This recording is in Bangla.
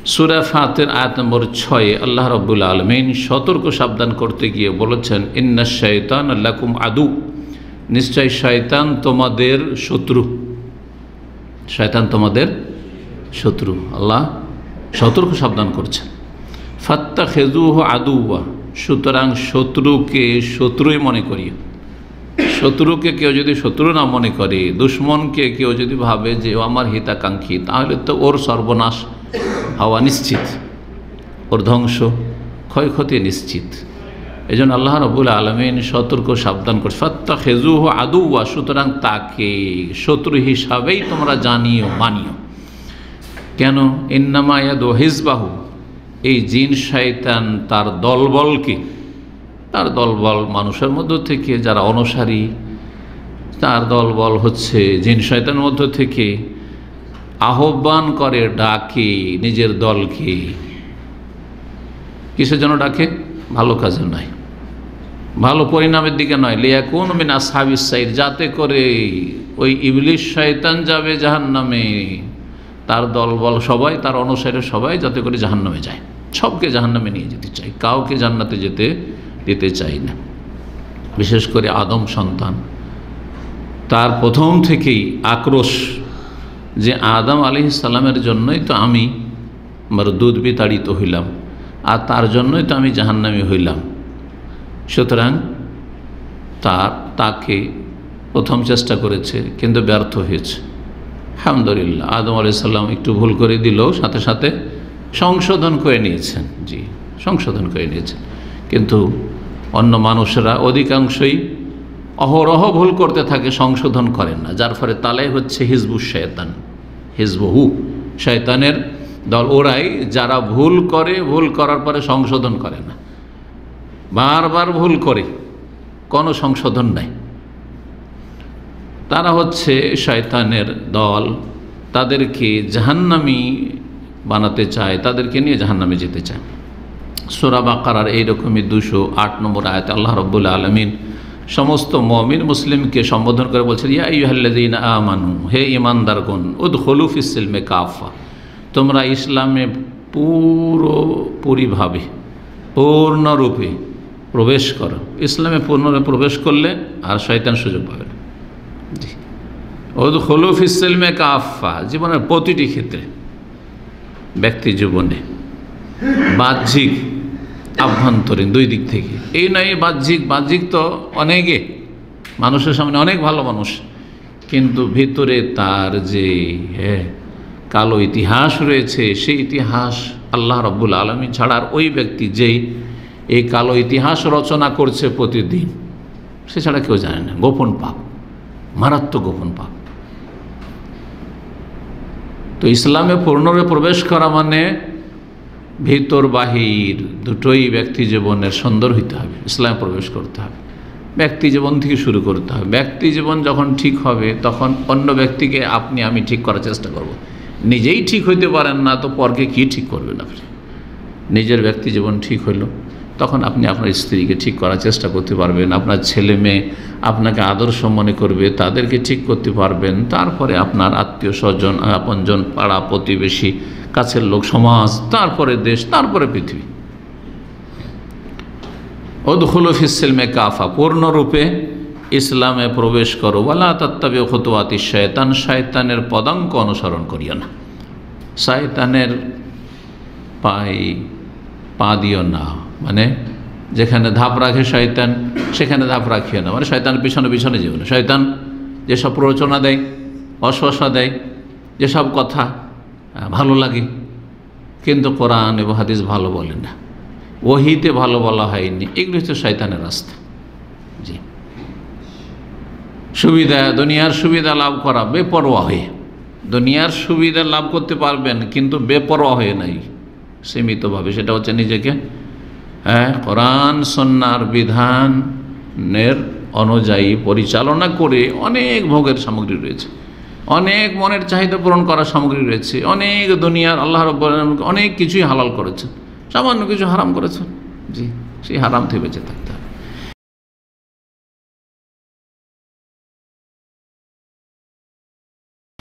সূরা ফাতির আয়াত নম্বর 6 আল্লাহ রাব্বুল আলামিন সতর্ক সাবধান করতে গিয়ে বলেছেন, ইন্নাশ শাইতানা লাকুম আদু, নিশ্চয় শয়তান তোমাদের শত্রু। শয়তান তোমাদের শত্রু, আল্লাহ সতর্ক সাবধান করছেন। ফাত্তাখিযুহু আদুওয়া, সুতরাং শত্রুকে শত্রুই মনে করিও। শত্রুকে কেউ যদি শত্রু না মনে করে, দুশ্মনকে কেউ যদি ভাবে যে ও আমার হিতাকাঙ্ক্ষী, তাহলে তো ওর সর্বনাশ হওয়া নিশ্চিত, ওর ধ্বংস ক্ষয়ক্ষতি নিশ্চিত। এই জন্য আল্লাহ রাব্বুল আলামিন সতর্ক সাবধান করছে, ফাত্তাখিযুহু আদুওয়া, সুতরাং তাকে শত্রু হিসাবেই তোমরা জানিও, মানিও। কেন? ইন্নামা ইয়াদু হিজবাহু, এই জিন শয়তান তার দলবলকে, তার দলবল মানুষের মধ্য থেকে যারা অনুসারী, তার দলবল হচ্ছে জিন শয়তানের মধ্য থেকে আহ্বান করে, ডাকে নিজের দলকে। কিসের জন্য ডাকে? ভালো কাজে নয়, ভালো পরিণামের দিকে নয়। লিয়াকুন মিন আসহাবিস সাইর, যাতে করে ওই ইবলিশ শয়তান যাবে জাহান্নামে, তার দলবল সবাই, তার অনুসারী সবাই যাতে করে জাহান্নামে যায়। সবকে জাহান্নামে নিয়ে যেতে চাই, কাউকে জান্নাতে যেতে দিতে চাই না। বিশেষ করে আদম সন্তান, তার প্রথম থেকেই আক্রোশ যে আদম আলাইহিস সালামের জন্যই তো আমি মারদুদ বিতাড়িত হইলাম, আর তার জন্যই তো আমি জাহান্নামী হইলাম। সুতরাং তাকে প্রথম চেষ্টা করেছে, কিন্তু ব্যর্থ হয়েছে। আলহামদুলিল্লাহ, আদম আলাইহিস সালাম একটু ভুল করে দিলেও সাথে সাথে সংশোধন করে নিয়েছেন। জি, সংশোধন করে নিয়েছেন। কিন্তু অন্য মানুষরা অধিকাংশই অহরহ ভুল করতে থাকে, সংশোধন করেন না, যার ফলে তালাই হচ্ছে হিজবুশ শয়তান, হিজবহু, শয়তানের দল। ওরাই যারা ভুল করে, ভুল করার পরে সংশোধন করে না, বারবার ভুল করে, কোনো সংশোধন নাই, তারা হচ্ছে শয়তানের দল। তাদেরকে জাহান্নামী বানাতে চায়, তাদেরকে নিয়ে জাহান্নামে যেতে চায়। সূরা বাকারার এইরকমই 208 নম্বর আয়াতে আল্লাহ রাব্বুল আলামিন সমস্ত মুমিন মুসলিমকে সম্বোধন করে বলছেন, ইয়া আইয়ুহাল্লাযীনা আমানু, হে ঈমানদারগণ, উদখুলু ফিস সিলমি কাফা, তোমরা ইসলামে পুরোপুরিভাবে পূর্ণরূপে প্রবেশ করো। ইসলামে পূর্ণরূপে প্রবেশ করলে আর শয়তান সুযোগ পাবে না। জি, উদখুলু ফিস সিলমি কাফা, জীবনের প্রতিটি ক্ষেত্রে, ব্যক্তি জীবনে, বাহ্যিক আভ্যন্তরীণ দুই দিক থেকে। এই নয় বাহ্যিক তো অনেকে, মানুষের সামনে অনেক ভালো মানুষ, কিন্তু ভিতরে তার যে কালো ইতিহাস রয়েছে, সেই ইতিহাস আল্লাহ রাব্বুল আলামিন ছাড়া আর ওই ব্যক্তি যেই এই কালো ইতিহাস রচনা করছে প্রতিদিন, সে ছাড়া কেউ জানে না। গোপন পাপ, মারাত্মক গোপন পাপ। তো ইসলামে পূর্ণরূপে প্রবেশ করা মানে ভিতর বাহির দুটোই ব্যক্তি জীবনের সুন্দর হইতে হবে, ইসলামে প্রবেশ করতে হবে। ব্যক্তি জীবন থেকে শুরু করতে হবে। ব্যক্তি জীবন যখন ঠিক হবে, তখন অন্য ব্যক্তিকে আমি ঠিক করার চেষ্টা করব। নিজেই ঠিক হইতে পারেন না, তো পরকে কি ঠিক করবেন আপনি? নিজের ব্যক্তি জীবন ঠিক হইল, তখন আপনি আপনার স্ত্রীকে ঠিক করার চেষ্টা করতে পারবেন, আপনার ছেলে মেয়ে আপনাকে আদর্শ মনে করবে, তাদেরকে ঠিক করতে পারবেন। তারপরে আপনার আত্মীয় স্বজন, আপনজন, পাড়া প্রতিবেশী, কাছের লোক, সমাজ, তারপরে দেশ, তারপরে পৃথিবী। উদখুলু ফিস সিলমি কাফা, পূর্ণরূপে ইসলামে প্রবেশ করো। ওয়ালা তাত্তাবিউ খুতুওয়াতিশ শায়তান, শয়তানের পদাঙ্ক অনুসরণ করিও না, শয়তানের পা দিও না। মানে যেখানে ধাপ রাখে শয়তান, সেখানে ধাপ রাখিও না। মানে শয়তানের পিছনে পিছনে যেও না। শয়তান যেসব প্ররোচনা দেয়, অশ্বাসা দেয়, যেসব কথা ভালো লাগে, কিন্তু কোরআন এবং হাদিস ভালো বলে না, ওহীতে ভালো বলা হয়নি, এগুলো হচ্ছে শয়তানের রাস্তা। জি, সুবিধা, দুনিয়ার সুবিধা লাভ করা বেপরোয়া হয়ে, দুনিয়ার সুবিধা লাভ করতে পারবেন, কিন্তু বেপরোয়া হয়ে নাই, সীমিতভাবে। সেটা হচ্ছে নিজেকে কোরআন সুন্নাহর বিধানের অনুযায়ী পরিচালনা করে। অনেক ভোগের সামগ্রী রয়েছে, অনেক মনের চাহিদা পূরণ করার সামগ্রী রয়েছে, অনেক দুনিয়ার আল্লাহ রাব্বুল আলামিন অনেক কিছুই হালাল করেছেন, সামান্য কিছু হারাম করেছেন। জি, সেই হারাম থেকে বেঁচে থাকতে হবে।